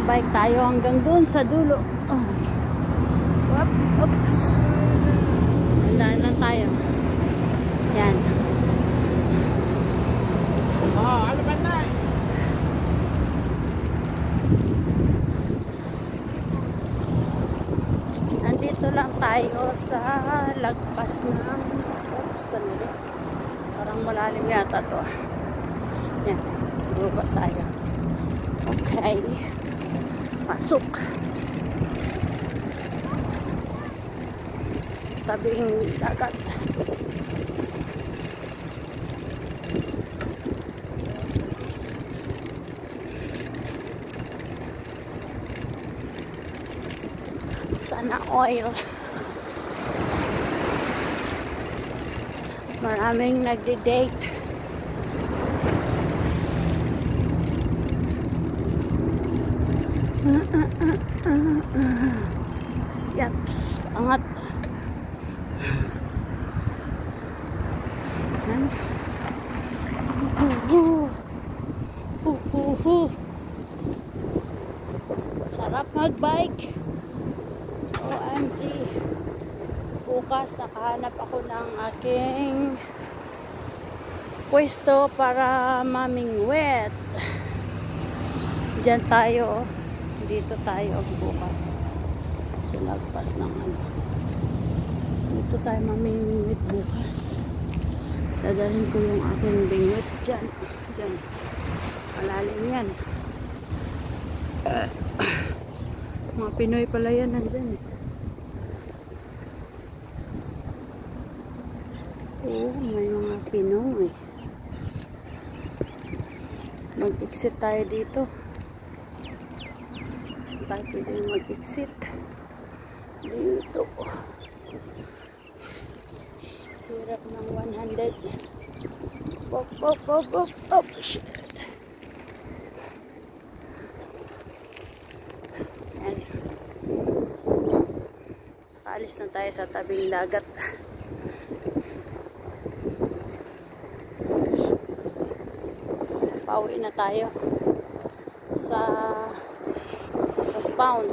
Magbike tayo hanggang dun sa dulo. Oh. Oops. Tandaan lang tayo. Yan. Ano ba na? Nandito lang tayo sa lagpas ng sanili. Parang malalim yata to. Yan. Baba tayo. Okay. Pasok. Tabing dagat. Sana oil. Maraming nagde-date. Yaps, angat. Sarap magbike. OMG. Bukas nakahanap ako ng aking pwesto para mamingwit. Diyan tayo. Dito tayo bukas. So lagpas ng ano. Dito tayo mamingwit bukas. Dadalhin ko yung aking bingwit dyan. Dyan. Malalim yan. Mga Pinoy pala yan nandyan eh. Oo, may mga Pinoy. Mag-exit tayo dito. Tayo pwede mag-exit. Dito. Hirap ng 100. Op. Shit. Ayan. Paalis na tayo sa tabing dagat. Pauwi na tayo sa compound.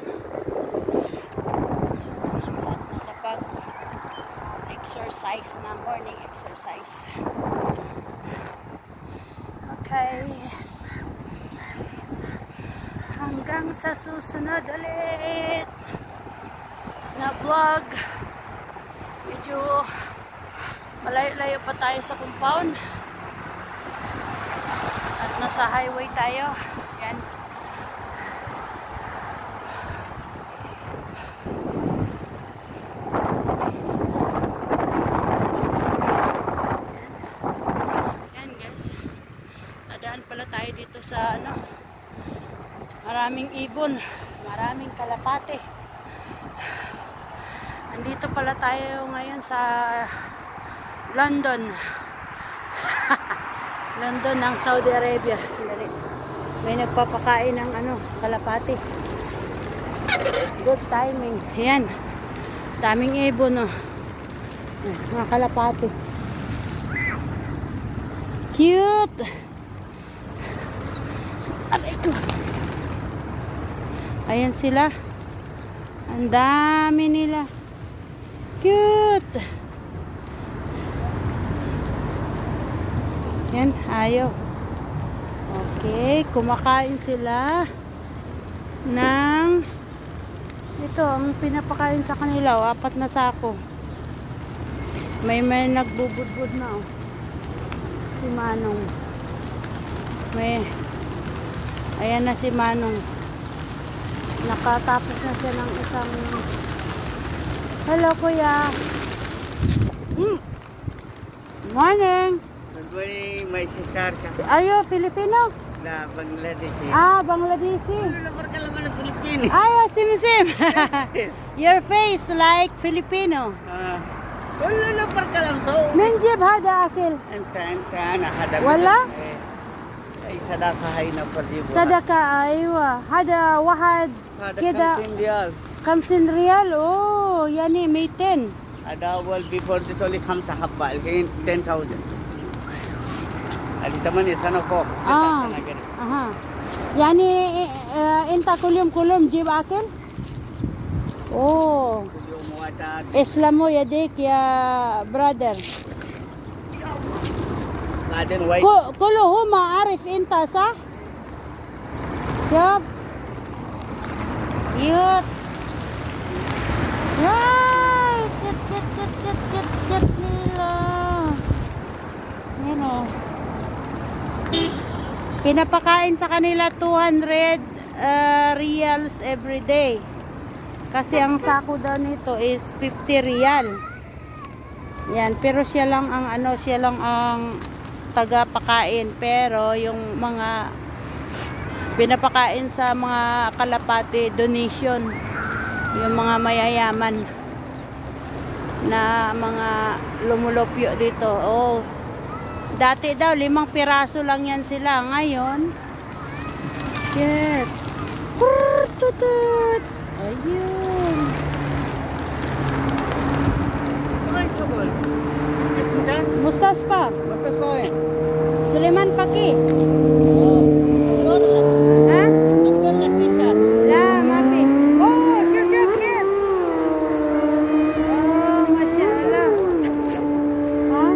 Nakapag-exercise na, morning exercise. Okay. Hanggang sa susunod ulit na vlog. Medyo malayo-layo pa tayo sa compound. At nasa highway tayo. Yan. Yan guys. Nadaan pala tayo dito sa ano. Maraming ibon. Maraming kalapate. Andito pala tayo ngayon sa London. London ng Saudi Arabia. May nagpapakain ng ano, kalapati. Good timing. Ayan. Daming ibon, no. Mga kalapati. Cute! Aray ko. Ayan sila. Ang dami nila. Cute! Yan, ayaw. Okay, kumakain sila ng ito, ang pinapakain sa kanila, 4 na sako. May nagbubudbud na, oh. Si Manong. Ayan na si Manong. Nakatapos na siya ng isang hello, kuya. Morning. Good morning, my sister. Are you Filipino? Na Bangladeshi. Ah, Bangladeshi. Ay, sim. Your face like Filipino. كله بركلام صوت. من جيب هذا أكل؟ أنت أنا هذا. ولا؟ أي صدقة هاي نفر جيبه. صدقة أيوة. هذا واحد كده 50 ريال. 50 ريال. أوه يعني 200. هذا أول before this only 5 حبة الحين 10,000. هذه 8 سنة فوق. أها. يعني انت كل يوم جيب اكل. اوه اليوم معتاد. اسلموا يديك يا برادر. بعدين وين؟ كله ما عارف انت صح؟ شوف يوت yay kit nila. Yan o. Pinapakain sa kanila 200 reals every day. Kasi ang sako daw nito is 50 real. Yan, pero siya lang ang tagapakain, pero yung mga pinapakain sa mga kalapati donation, yung mga mayayaman na mga lumulupyo dito. Oh, dati daw 5 piraso lang yan sila, ngayon yes, tutut, ayun. Mustaspa Suleiman Faki. Ha? La, mafi. Oh, sure, kid. Oh, mashallah. Ha?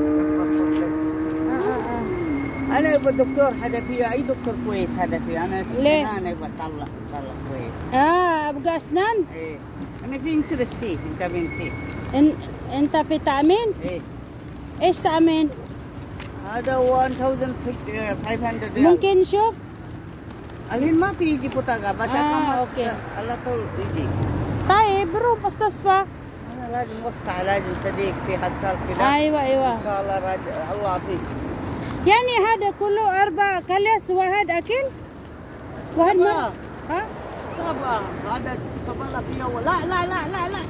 أنا أبغى دكتور هذا فيه أي دكتور كويس هذا فيه أنا ليه؟ أنا بطلع كويس. أبغى أسنان؟ إيه أنا في انترست فيه أنت من فيه. أنت في تأمين؟ إيه. إيش تأمين؟ هذا 1500 ريال. ممكن نشوف؟ الحين ما في يجي بطاقة بس أوكي. على طول يجي. طيب روح مستصفى. أنا لازم وسطع لازم صديق في حصل كذا. أيوة. إن شاء الله راجع الله يعطيك. يعني هذا كله 4 كلاس واحد أكل؟ واحد مرة؟ ها؟ طبعا هذا صبلا فيه لا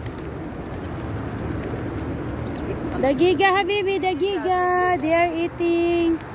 دقيقة حبيبي دقيقة. They are eating.